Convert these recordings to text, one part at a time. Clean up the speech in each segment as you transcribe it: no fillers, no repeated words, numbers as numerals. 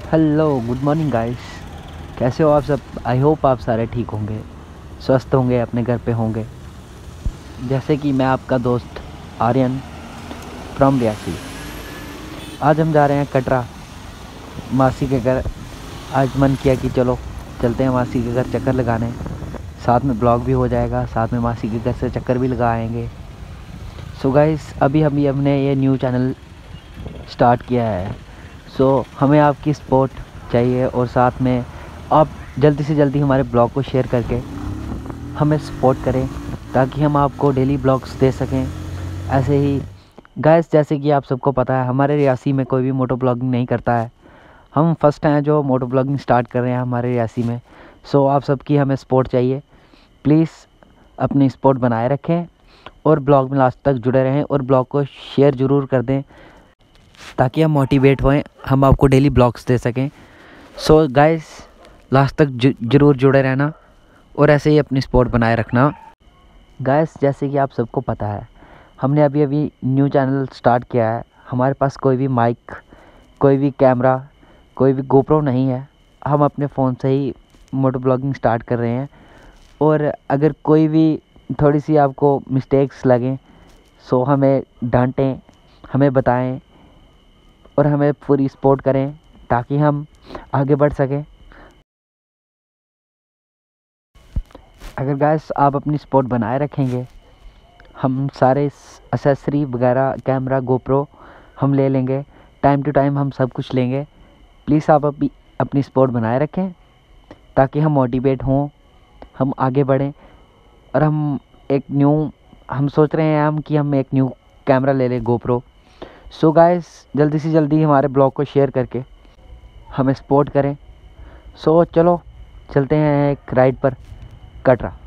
Hello, good morning guys. कैसे हो आप सब? आई होप आप सारे ठीक होंगे, स्वस्थ होंगे, अपने घर पे होंगे। जैसे कि मैं आपका दोस्त आर्यन फ्रॉम रियासी। आज हम जा रहे हैं कटरा, मासी के घर। आज मन किया कि चलो चलते हैं मासी के घर चक्कर लगाने। साथ में ब्लॉग भी हो जाएगा, साथ में मासी के घर से चक्कर भी लगा आएंगे। सो गाइस, अभी हमने ये न्यू चैनल स्टार्ट किया है। सो हमें आपकी सपोर्ट चाहिए और साथ में आप जल्दी से जल्दी हमारे ब्लॉग को शेयर करके हमें सपोर्ट करें, ताकि हम आपको डेली ब्लॉग्स दे सकें। ऐसे ही गाइस, जैसे कि आप सबको पता है, हमारे रियासी में कोई भी मोटो ब्लॉगिंग नहीं करता है। हम फर्स्ट हैं जो मोटो ब्लॉगिंग स्टार्ट कर रहे हैं हमारे रियासी में। सो आप सबकी हमें सपोर्ट चाहिए। प्लीज़ अपनी सपोर्ट बनाए रखें और ब्लॉग में लास्ट तक जुड़े रहें और ब्लॉग को शेयर ज़रूर कर दें, ताकि हम मोटिवेट होएं, हम आपको डेली ब्लॉग्स दे सकें। सो गाइस, लास्ट तक ज़रूर जुड़े रहना और ऐसे ही अपनी सपोर्ट बनाए रखना। गाइस, जैसे कि आप सबको पता है, हमने अभी अभी न्यू चैनल स्टार्ट किया है। हमारे पास कोई भी माइक, कोई भी कैमरा, कोई भी गोप्रो नहीं है। हम अपने फ़ोन से ही मोटो ब्लॉगिंग स्टार्ट कर रहे हैं। और अगर कोई भी थोड़ी सी आपको मिस्टेक्स लगें, सो हमें डांटें, हमें बताएं और हमें पूरी सपोर्ट करें, ताकि हम आगे बढ़ सकें। अगर गाइस आप अपनी सपोर्ट बनाए रखेंगे, हम सारे एसेसरी वगैरह, कैमरा, गोप्रो हम ले लेंगे। टाइम टू टाइम हम सब कुछ लेंगे। प्लीज़ आप अपनी सपोर्ट बनाए रखें, ताकि हम मोटिवेट हों, हम आगे बढ़ें। और एक न्यू हम सोच रहे हैं कि हम एक न्यू कैमरा ले लें, गोप्रो। सो गाइस, जल्दी से जल्दी हमारे ब्लॉग को शेयर करके हमें सपोर्ट करें। सो चलो चलते हैं एक राइड पर कटरा।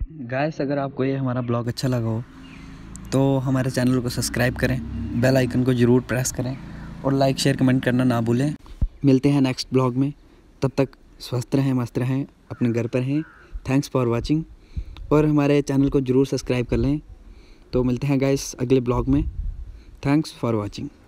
गाइस अगर आपको ये हमारा ब्लॉग अच्छा लगा हो तो हमारे चैनल को सब्सक्राइब करें, बेल आइकन को ज़रूर प्रेस करें और लाइक शेयर कमेंट करना ना भूलें। मिलते हैं नेक्स्ट ब्लॉग में, तब तक स्वस्थ रहें, मस्त रहें, अपने घर पर रहें। थैंक्स फॉर वाचिंग और हमारे चैनल को ज़रूर सब्सक्राइब कर लें। तो मिलते हैं गाइस अगले ब्लॉग में। Thanks for watching.